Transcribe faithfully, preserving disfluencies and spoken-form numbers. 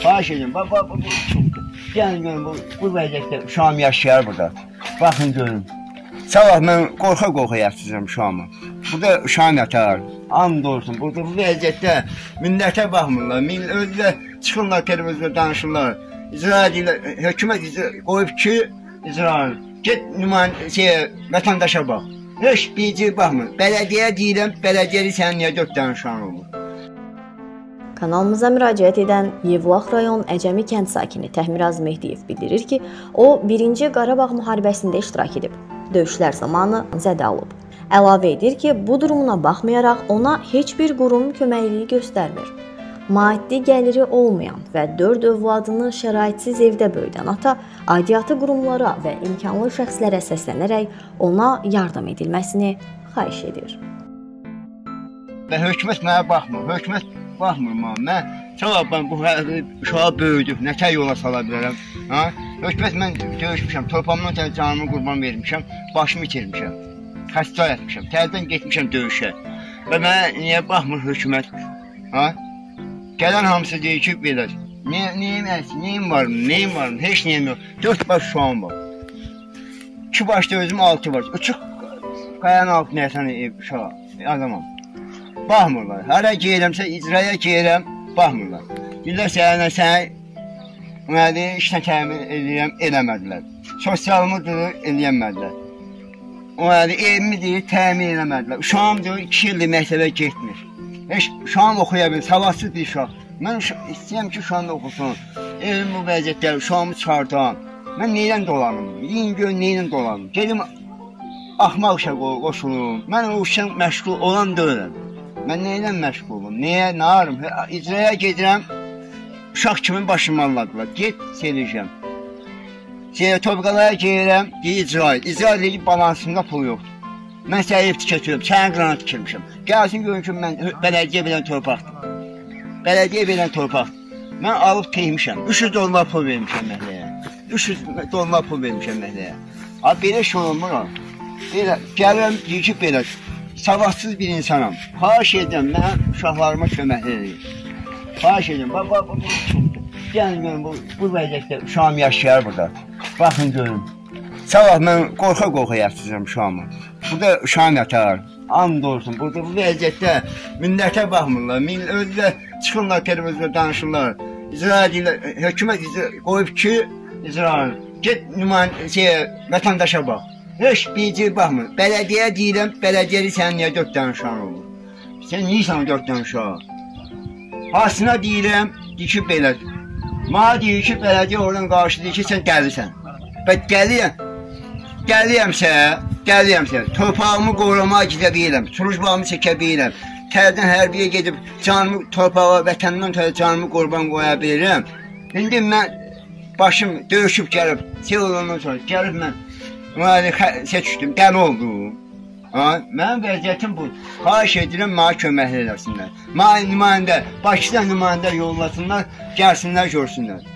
Xahiş edirəm. Bax, bax, bu gəlin görün, bu, bu vəziyyətdə uşağım yaşayar burada. Baxın görün. Sabah mən qorxa-qorxa yatacağım uşağımı. Burada uşağım yatar. And olsun, burada bu vəziyyətdə millətə baxmırlar. Özlə çıxırlar, televizorda danışırlar. İcra edirlər, hökumət qoyub ki, icra get nümayəndə şey, vətəndaşa bax. Heç bircə baxmır. Bələdiyyə deyirəm, bələdiyyə sənin niyə dörd dənə uşağın olur? Kanalımıza müraciət edən Yevlax rayon Əcəmi kənd sakini Təhmiraz Mehdiyev bildirir ki, o birinci Qarabağ müharibəsində iştirak edib. Döyüşlər zamanı zədə alıb. Əlavə edir ki, bu durumuna baxmayaraq ona heç bir qurum köməkliyi göstərmir. Maddi gəliri olmayan və dörd övladını şəraitsiz evdə böyüdən ata aidiyyatı qurumlara və imkanlı şəxslərə səslənərək ona yardım edilməsini xahiş edir. Və hökumət mənə baxmır, hökumət baxmır mənə. Mən çox ben bu uşağı böyüdüb, nətə yola sala bilərəm. Ha? Hökumət mən döyüşmüşəm, torpağımdan tələ canımı qurban vermişəm, başımı itirmişəm, xəstə yatmışam, təldən getmişəm döyüşə. Və mənə niyə baxmır hökumət? Ha? Gələn hamısı deyir ki, belə, neyim əsin, neyim varım, neyim varım, heç neyim yox. Dörd baş uşağım var. İki başda özüm altı var. Uçuq qayanın altı nəyəsən uşağı, adamam. Baxmırlar. Hara geyirəmsə, icraya geyirəm, baxmırlar. Billər sənə, sənə işlə təmin edirəm, eləmədilər. Sosialımı durur, eləyəmədilər. Evimi deyir, təmin eləmədilər. Uşağım deyir, iki ildir məktəbə getmir. Heç uşağım oxuya bilir, savadsız bir uşaq. Mən istəyəm ki, uşağım da oxusun. Evim bu vəziyyətlər, uşağımı çıxardan. Mən neylən dolanım? Yiyin gör, neylən dolanım? Gedim, axmaq uşaq qoşulum. Mən o uşaq məşğul olan deyiləm. Mən neylən məşğulum? Niyə, nə arım? İcraya gedirəm, uşaq kimi başımı alladılar. Get, seləcəm. Topqalara geyirəm, deyir icra. İcra deyir ki, balansımda pul yoxdur. Mən sənə ev tikətirəm, sənin qırana tikirmişəm. Gəlsin görün ki, mən bələdiyyə verən torpaqdır. Bələdiyyə verən torpaqdır. Mən alıb qeymişəm. üç yüz dollar pul vermişəm məhləyə. üç yüz dollar pul vermişəm məhləyə. Abi, belə şey olmur o. Gəlirəm, deyir ki, belə, savadsız bir insanam. Xahiş edirəm, mən uşaqlarıma kömək edeyim. Xahiş edirəm, bax, bax, bu çoxdur. Gəlin görün, bu vəziyyətdə uşağım yaşayar burada. Baxın görün. Sabah mən qorxa-qorxa yatacağım uşağımı. Burada uşağım yatar. And olsun, burada bu vəziyyətdə millətə baxmırlar. Özlə çıxırlar, televizorda danışırlar. İcra edirlər, hökumət qoyub ki, icra get nümayəndə şey, vətəndaşa bax. Heç bircə baxmır. Bələdiyyə deyirəm, bələdiyyə sənin niyə dörd dənə uşağın olur? Sən niyəsən dörd dənə uşağı? Hasına deyirəm, deyir ki, belədir. Mənə deyir ki, bələdiyyə oradan qarşı deyir ki, sən gəlirsən. Və gəlirəm, gəlirəmsə, gəlirəmsə, torpağımı qorumağa gedə bilirəm, slujbamı çəkə bilirəm, tərdən hərbiyə gedib canımı, torpağa, vətəndən tərə canımı qurban qoya bilirəm. İndi mən başım döyüşüb gəlib, şey olandan sonra gəlib mən seçdim, dəli oldum. Mənim vəziyyətim bu. Xahiş edirəm, mənə kömək eləsinlər. Mənə nümayəndə, Bakıdan nümayəndə yollasınlar, gəlsinlər, görsünlər.